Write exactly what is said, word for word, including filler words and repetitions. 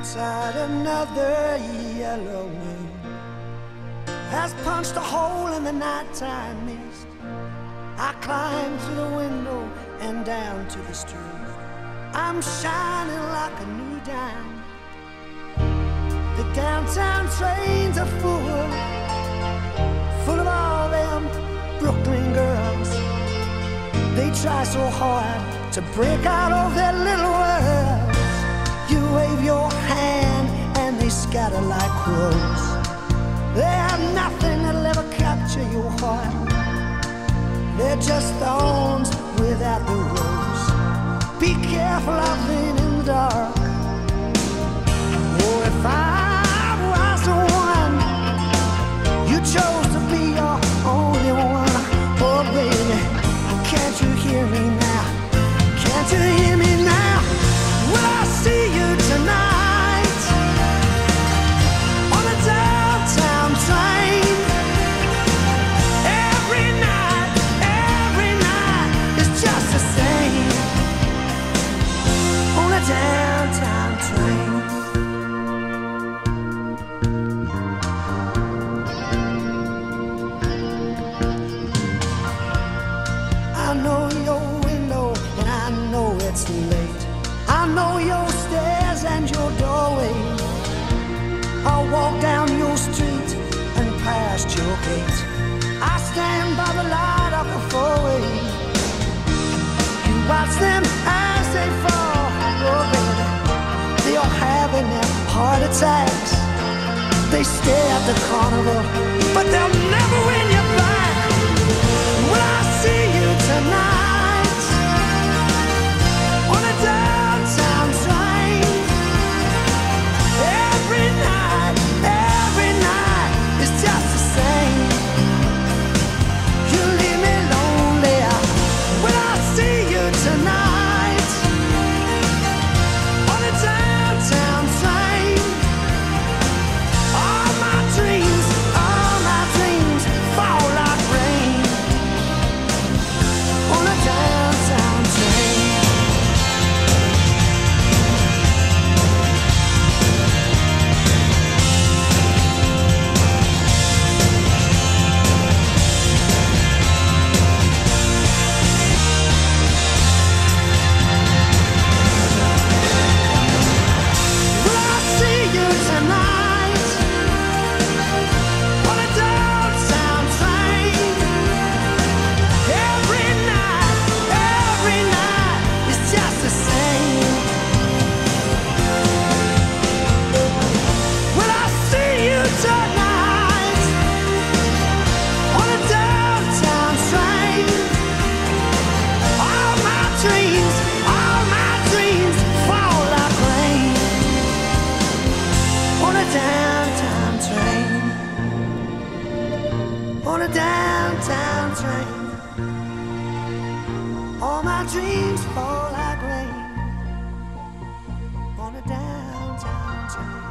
Outside, another yellow moon has punched a hole in the nighttime mist. I climb through the window and down to the street. I'm shining like a new dime. The downtown trains are full, full of all them Brooklyn girls. They try so hard to break out of their little world. You wave your hand and they scatter like crows. They have nothing that'll ever capture your heart. They're just thorns without the rose. Be careful of them in the dark. Oh, if I was the one you chose to be your only one. Oh, baby, can't you hear me now? Can't you hear me now? Will I see you tonight on a downtown train? Every night, every night is just the same on a downtown train. I know your window and I know it's late. I know your stairs and your doorway. I'll walk down your street and past your gate. I stand by the light of the four-way. You watch them as they fall. Oh, baby, they are having their heart attacks. They stay at the carnival, but they'll never win you back. Will I see you tonight on a downtown train? Every night, every night is just the same. You leave me lonely. Will I see you tonight on a downtown train? All my dreams, all my dreams fall like rain on a downtown train. Will I see you tonight on a downtown train? Every night, every night is just the same. Will I see you tonight on a downtown train? All my dreams, all my dreams fall like rain on a downtown train. On a downtown train. All my dreams fall like rain on a downtown train.